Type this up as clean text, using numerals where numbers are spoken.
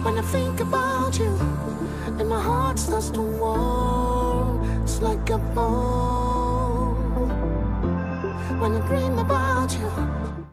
When I think about you, and my heart starts to warm, it's like a bone. When I dream about you,